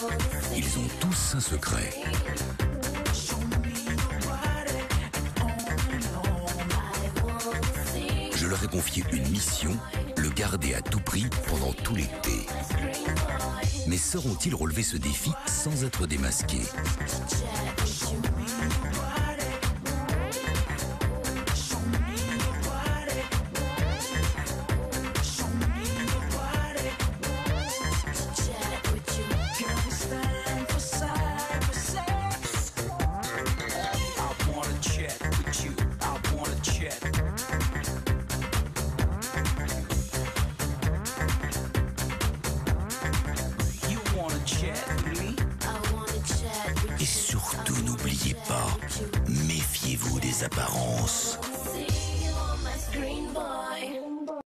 Ils ont tous un secret. Je leur ai confié une mission, le garder à tout prix pendant tout l'été. Mais sauront-ils relever ce défi sans être démasqués? Et surtout, n'oubliez pas, méfiez-vous des apparences.